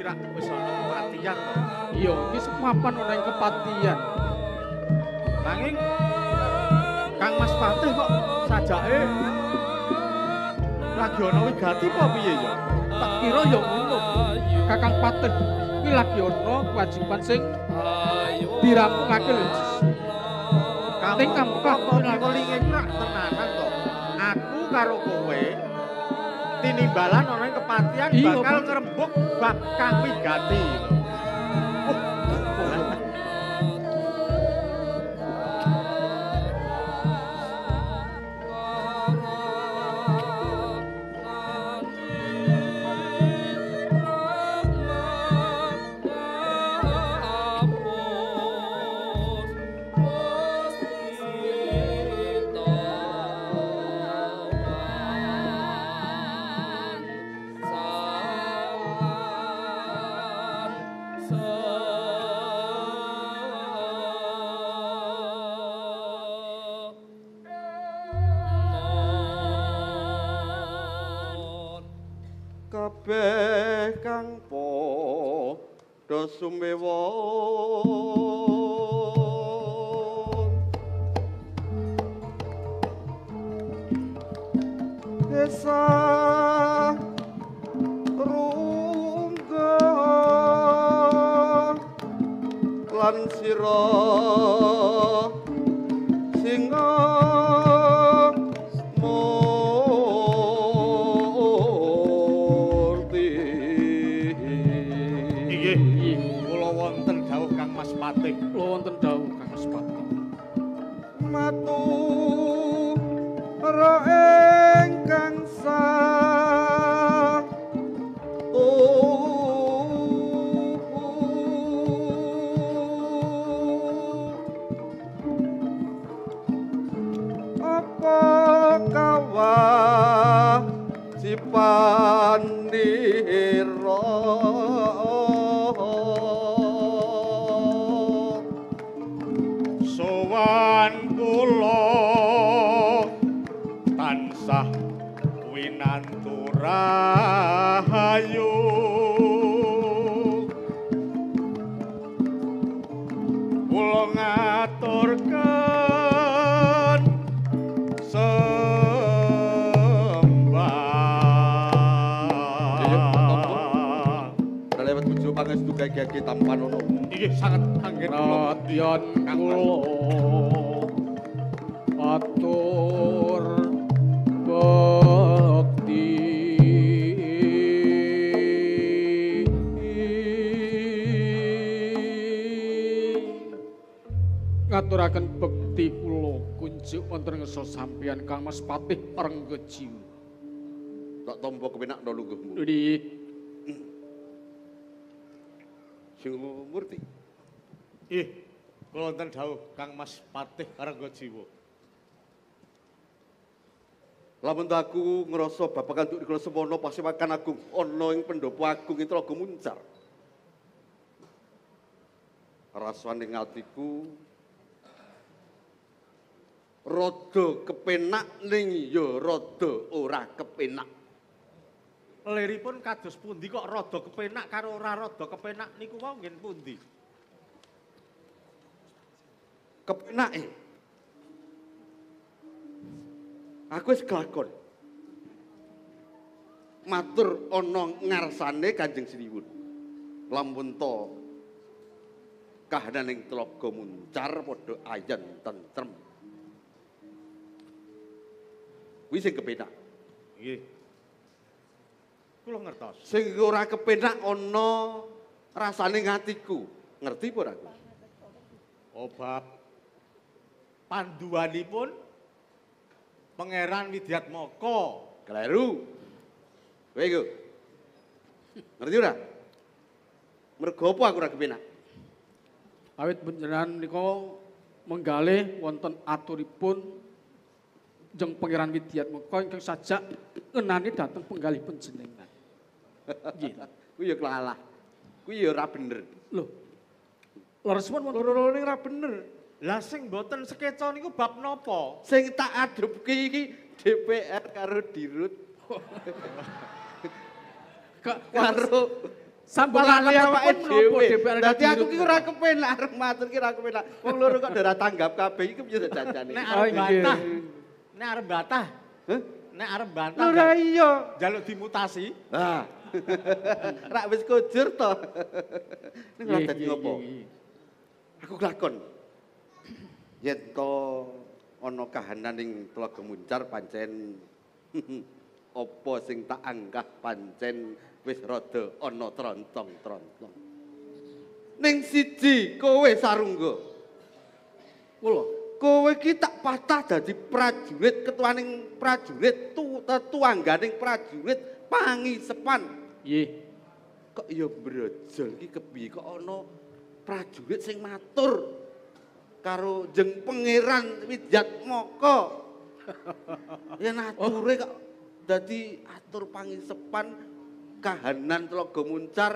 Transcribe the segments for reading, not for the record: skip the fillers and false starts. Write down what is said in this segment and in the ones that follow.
rak wis ana kepatihan to. Iya, iki semapan ana ing kepatihan. Nanging Kang Mas Patih kok sajake lagi ana wigati apa piye ya? Tak kira ya ngono. Kakang Patih kuwi lagi ana kewajiban sing dirampungake lho. Ning kamu kok linge nak tenanan to. Aku karo kowe tinimbalan ana ing kepatihan bakal ngrembug bab Kang Wigati lho. Kabeh kang padha sumewon Esa rungga lan sira singa Patih. Kula wonten dawuh Kang Mas Patih. Matur ingkang sang apa kawajibanira tansah winantu rahayu kula ngaturken sembah lewat bojo pangestu gage tampan ono iki sanget anggen radyan kula atur bekti ngaturaken bekti kula kunjuk wonten ngesel sampeyan Kang Mas Patih Renggejiwa. Tak tampa kepenak no lungguhmu. Dik. Sing murti. Kula wonten dawuh Kang Mas Patih Renggejiwa. Lamun aku ngrasa babagan untuk dikala semono Pasewakan Agung ana ing pendopo agung ing Tlaga Muncar. Rasane atiku rada kepenak ning ya rada ora kepenak. Liripun kados pundi kok rada kepenak karo ora rada kepenak niku wau ngen pundi? Kepenake aku wis kelakon. Matur ana ngarsane Kanjeng Siniwun. Lamun to kahanan ing Tlaga Muncar padha ayan tentrem. Kuwi sing kepenak. Nggih. Kula ngertos. Sing ora kepenak ana rasane ngatiku. Ngerti apa ora? Oh bab panduanipun Pangeran Widyatmaka. Kleru. Kowe iku. Ngerti ora? Mergo apa aku ora kepenak? Awit panjenengan nika menggalih wonten aturipun jeng Pangeran Widyatmaka ingkang sajak ngenani dhateng penggalih panjenengan. Nggih. Kuwi ya klalah. Kuwi ya ora bener. Lho. Laresipun loro-lorone ora bener. Lah sing mboten sekeca niku bab napa? Sing tak adepke iki DPR karo Dirut. karo Sampun Malah awake awake menapa dhewe. DPR Dadi aku ki ora kepenak arep matur ki ora kepenak. Wong loro kok ora tanggap kabeh iki piye janjane. Nek Oh, arep iya. bantah. Nek arep bantah. Hah? Nek arep bantah. Ora iya. Jaluk dimutasi. Ah. Rak wis kujur to. Ning ora dadi ngopo? Aku kelakon. Yen to ana kahanan ning Tlaga Muncar pancen apa sing tak anggah pancen wis rada ana trontong-trontong. Ning siji kowe Sarungga. Kula Kowe iki tak patah dadi prajurit, ketuaning prajurit, tuangganing prajurit pangisepan. nggih. Kok ya brojol iki kepiye kok ana prajurit sing matur karo jeng pangeran Widyatmaka. Yen ature kok dadi atur pangisepan kahanan Tlaga Muncar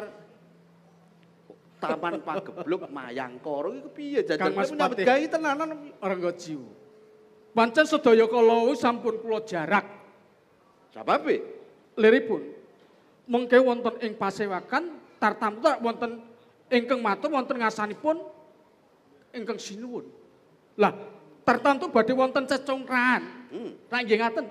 Taman Pagebluk Mayangkara iki kepiye Kang jajan Mas nyambut Patih. gawe tenanan. Rengga Jiwa. Pancen sedaya kala sampun kula jarak Sababe? liripun. Mengke wonten ing pasewakan tartamtu wonten ingkang matur wonten ngasanipun ingkang sinuwun. Lah, tartamtu badhe wonten cecongkrahan. Rak nggih ngaten.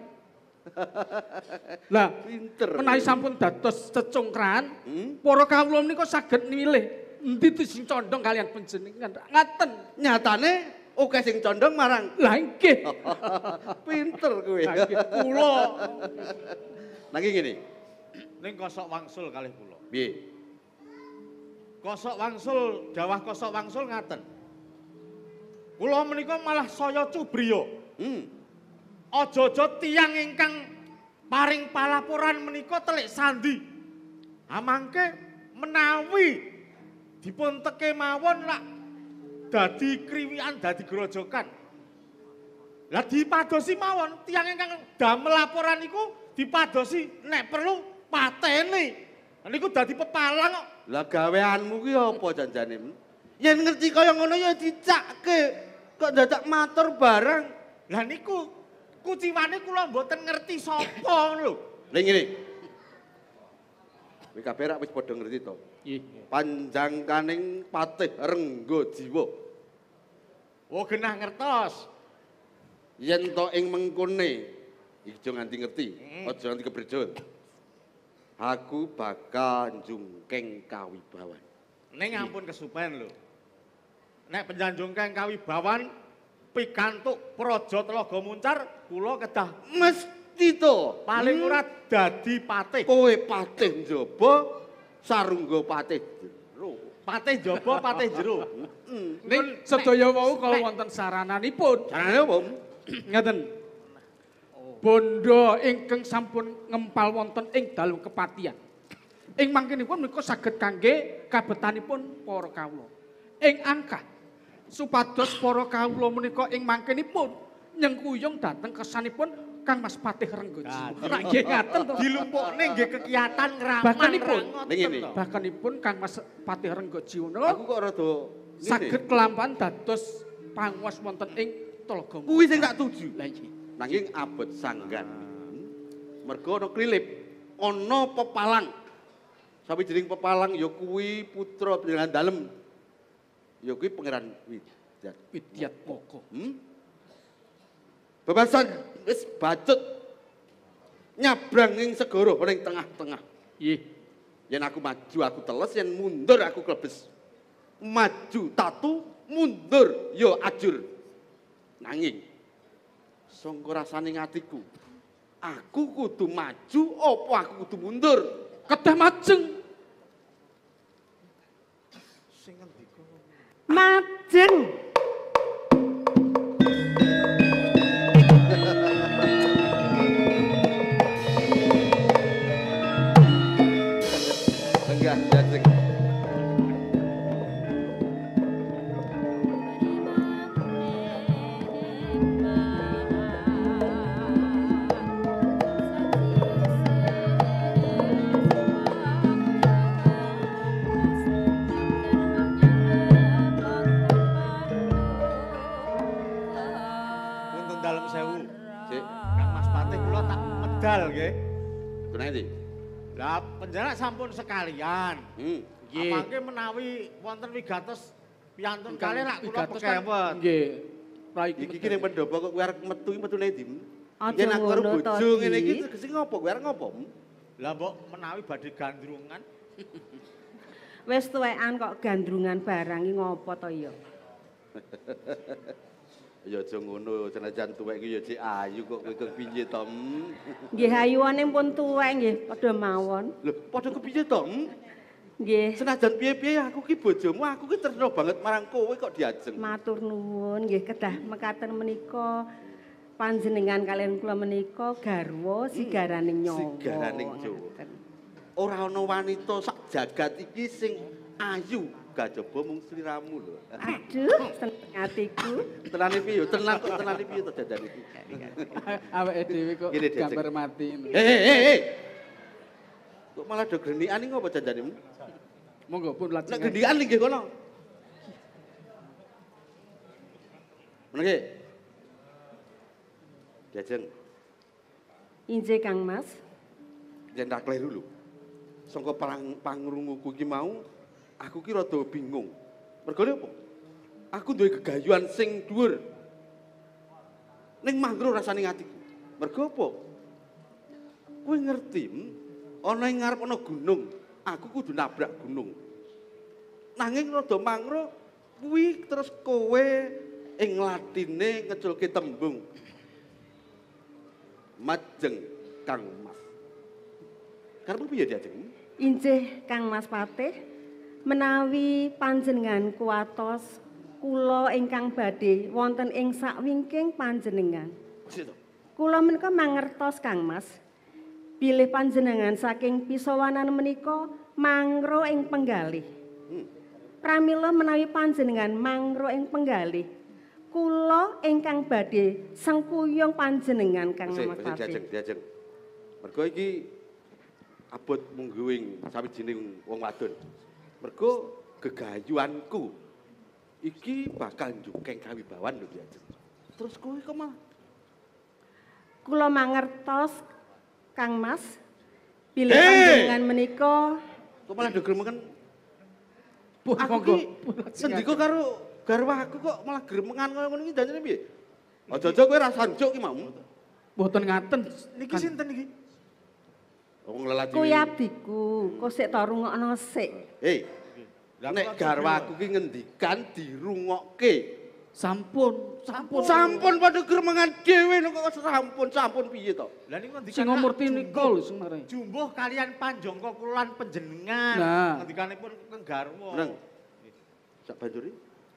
Lah, Pinter. menawi sampun dados cecongkrahan, para kawula menika saged milih endi sing condong kalian panjenengan. Ngaten. Nyatane oke sing condong marang. Lah nggih. Pinter kowe. Lah nggih kula. Nanging ngene. Ning kosok wangsul kalih kula. Piye? Kosok wangsul, dawah kosok wangsul ngaten. Kula menika malah saya cubriya. Aja-aja tiyang ingkang paring palaporan menika telik sandi. Amangke menawi dipun teke mawon lak dadi kriwikan, dadi grojokan. Lah dipadosi mawon tiyang ingkang damel laporan iku dipadosi nek perlu pateni. Niku dadi pepalang kok. Lah gaweanmu ki apa janjane? Yen ngerti kaya ngono ya dicakke. Kok dadak matur barang. Lah niku kuciwane kula mboten ngerti sapa lho. Ning ngene. Kowe kabeh rak wis padha ngerti to. Nggih. Panjangkaning Patih Rengga Jiwa. Oh genah ngertos. Yen to ing mengkone iki aja nganti ngerti, aja nganti kebrejot. Aku bakal njungkeng kawibawan. Ning ampun kesupen lho. Nek penjanjungkeng kawibawan pikantuk Praja Tlaga Muncar kula kedah Mesti to. paling ora dadi patih. Kowe patih njaba, Sarungga patih jero. Patih jaba, patih jero. Ning sedaya wau kala wonten sarananipun. Carane apa? Ngaten. Bondo ingkang sampun ngempal wonten ing dalu kepatihan. Ing mangkenipun menika saged kangge kabetanipun para kawula. Ing angka supados para kawula menika ing mangkenipun nyengkuyung dhateng kesanipun Kang Mas Patih Rengga Jiwa. Rak nggih ngaten to. Dilumpukne nggih kegiatan ngramang. Bahkanipun, ning ngene. bahkanipun Kang Mas Patih Rengga Jiwa Aku kok rada saged kelampahan dados panguwas wonten ing Tlaga Muncar. kuwi sing tak tuju. Lah nggih. Nanging abot sanggan. Mergo ana klilip, ana pepalang. Sawijining pepalang ya kuwi putra panjenengan dalem. Ya kuwi Pangeran Widyatmaka. Bebasan wis bacut nyabrang ing segara ning tengah-tengah. Nggih. Yen aku maju aku teles, yen mundur aku klebes. Maju tatu, mundur ya ajur. Nanging sangka rasane atiku, aku kudu maju apa aku kudu mundur? Kedah majeng. Sing ngendika Majeng. Enggak, jajeng. Nuntun dalem sewu. Sik, Kang Mas Patih kula tak medal nggih. kena iki. Lah penjara sampun sekalian. Nggih. Amangke menawi wonten wigatos piyantun kalih lak kula Wigatos kan- pekewet. Nggih. Rai Iki ki ning pendopo kok kowe arep metu iki metune ndi? Aja Yen aku karo ngono to, bojo ngene iki Di. tegese ngopo? Kowe arep ngopo? Lah mbok menawi badhe gandrungan. Wis tuwekan kok gandrungan barang iki ngopo to ya? Ya aja ngono, senajan tuwek iki ya cek ayu kok kowe kepiye to? Nggih ayuane pun tuwek nggih padha mawon. Lho, padha kepiye to? Nggih. Senajan piye-piye aku ki bojomu, aku ki tresno banget marang kowe kok diajeng. Matur nuwun nggih kedah mekaten menika panjenengan kalian kula menika garwa sigaraning nyawa. Sigaraning nyawa. Ngaten. Ora ana wanita sak jagat iki sing ayu, kajaba mung sliramu lho. Aduh, seneng atiku. Tenane piye yo? Tenang kok tenane piye to dandan iki? awake dhewe kok Gini, Dek. gambar mati. Hei. Kok malah do grenikan iki ngopo janjanemu? Monggo pun Nek lajeng. gendikan nggih kono. Menenge. Jajeng, Inje Kang Mas. yen tak kleru lho. Sangka pangrunguku iki mau, aku ki rada bingung. Mergane apa? Aku duwe gegayuhan sing dhuwur. Ning mangro rasane atiku. Mergo apa? Kowe ngerti, ana ing ngarep ana gunung, aku kudu nabrak gunung. Nanging rada mangro kuwi terus kowe ing latine ngeculke tembung Majeng Kang Mas. Karep piye diajeng? Injih Kang Mas Patih, menawi panjenengan kuwatos kula ingkang badhe wonten ing sakwingking panjenengan. Sik to. Kula menika mangertos Kang Mas, bilih panjenengan saking pisawanan menika mangro ing penggalih. Pramila menawi panjenengan mangro ing penggalih, kula ingkang badhe sengkuyung panjenengan Kang Mas Patih. Diajeng. Mergo iki abot mungguing sawijining wong wadon. Mergo gegayuhanku iki bakal njukeng kawibawan lho diajeng. Terus kowe kok malah Kula mangertos Kang Mas, bilih panjenengan menika kok malah do gremengen. Pun Aku monggo. ki sendika karo garwaku kok malah gremengan kaya ngono iki janjane piye? Aja-aja kowe ra sanjuk ki mau. Mboten ngaten. Niki sinten iki? Wong lelaki. kuwi abdiku, kok sik ta rungokno sik. Hei. Nek garwaku ki ngendikan dirungokke. Sampun. Sampun padha gremengan dhewe kok sampun piye to? Lah niku ngendikan Sing ngumurti nika lho sing mare. jumbuh kalian panjangka kulan panjenengan. Nah. Ngendikanipun Kang Garwa. Neng. Sak banjuri.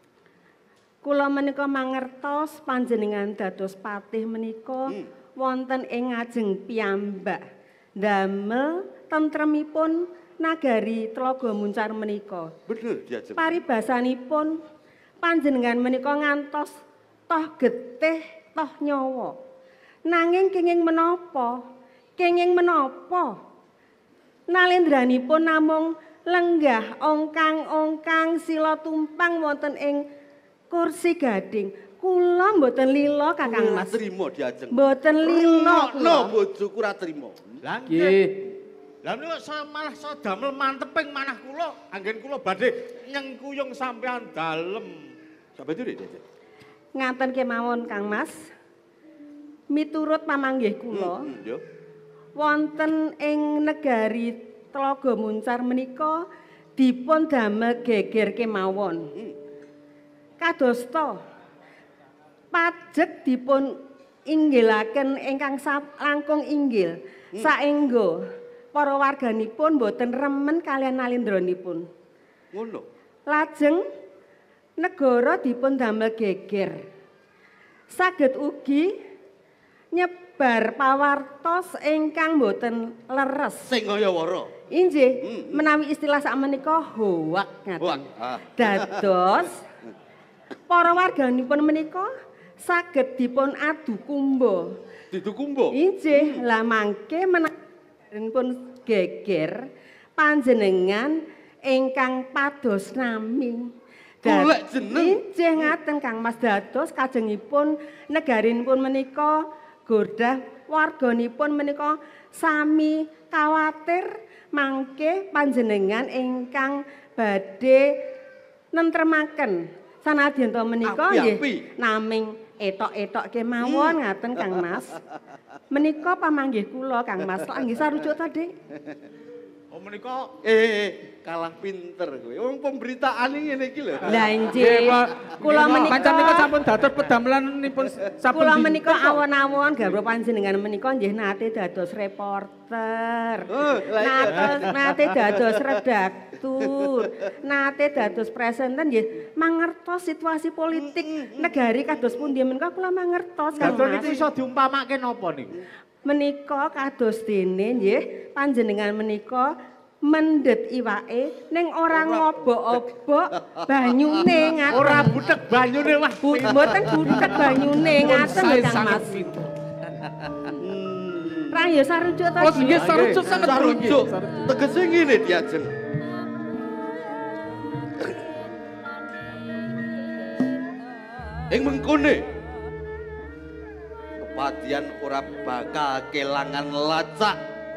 Kula menika mangertos panjenengan dados patih menika wonten ing ngajeng piyambak damel tentremipun nagari Tlaga Muncar menika. Bener diajeng. Paribasanipun panjenengan menika ngantos toh getih toh nyawa. Nanging kenging menapa? Kenging menapa? Nalendranipun namung lenggah ongkang-ongkang sila tumpang wonten ing kursi gading. Kula mboten lila Kakang Mas. Trimo diajeng. Mboten lila No kula. bojoku ra trimo. Lah nggih. Nggih. Lah niku malah saya damel manteping manah kula, anggen kula badhe nyengkuyung sampean dalem. Sak banjuri diajeng. Ngaten kemawon Kang Mas. Miturut pamanggih kula, Yo. wonten ing negari Tlaga Muncar menika dipun damel geger kemawon. Kadosta pajek dipun inggilaken ingkang langkung inggil saengga para warganipun boten remen kalian nalindranipun. Ngono. Lajeng negara dipun damel geger. Saged ugi nyebar pawartos ingkang boten leres. Sing kaya wara. Inggih, menawi istilah sakmenika hoak ngaten. Hoak. Dados para warganipun menika saged dipun adu kumba. Didu kumba. Inggih, lah mangke menapun geger panjenengan ingkang pados nami. Golek jeneng. Inggih ngaten Kang Mas, dados kajengipun negarinipun menika gordah warganipun menika sami kawatir mangke panjenengan ingkang badhe nentremaken sanadyan to menika nggih naming etok-etok kemawon ngaten Kang Mas. Menika pamanggih kula Kang Mas, lak nggih sarujuk to, Dik. Oh menika kalah pinter kowe. Wong pemberitaan ngene iki lho. Lah nggih, kula menika pancen niku sampun dados pedamelanipun sampun. Kula menika awon-awon gawra panjenengan menika nggih nate dados reporter. Nate dados redaktur, nate dados presenter nggih mangertos situasi politik negari kados pundi menika kula mangertos Kang Dados Mas. niku iso diumpamake napa niku? Menika kados dene nggih panjenengan menika mendet iwake ning ora ngobok-obok banyune ngaten. Ora butek banyune wah. Mboten butek banyune ngaten lho Kang Mas. Ra ya sarujuk to. Oh nggih sarujuk sanget Sarujuk. Tegese ngene diajeng. Ing mengkone kepadian ora bakal kelangan lacak.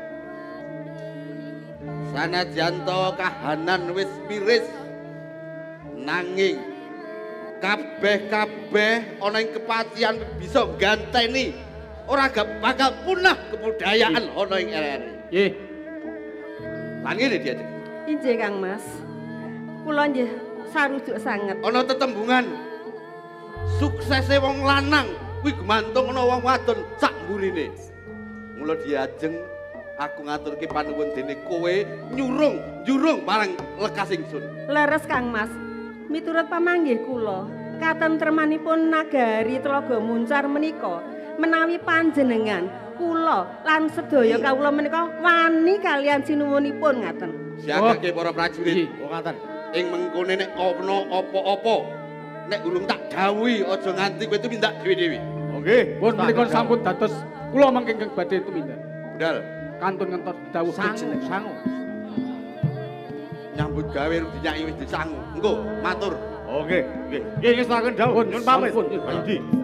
Sanajan to kahanan wis miris nanging kabeh-kabeh ana ing kepatian bisa ganteni ora bakal punah kebudayaan ana ing RRI. Nggih. Lan ngene diajeng. Inggih Kang Mas. Kula nggih sarujuk sanget. Ana tetembungan suksese wong lanang kuwi gumantung ana wong wadon sak mburine. Mula diajeng aku ngaturke panuwun dene kowe njurung marang lekas ingsun. Leres Kang Mas. Miturut pamanggih kula, katentremanipun nagari Tlaga Muncar menika menawi panjenengan kula lan sedaya kawula menika wani kalian sinuwunipun ngaten. Siagake para prajurit. Oh ngaten. Ing mengkone nek ana apa-apa nek urung tak dawuhi aja nganti kowe tumindak dhewe-dhewe. Nggih, Pun menika sampun dados kula mangke ingkang badhe tumindak. Budal. Kantun ngentos dawuh sangu. Nyambut gawe rung dinyaki wis disangu. Engko matur. Nggih, nggih. Nggih ngestaken dawuh. Nyun pamit. Sampun, Pak Yudi.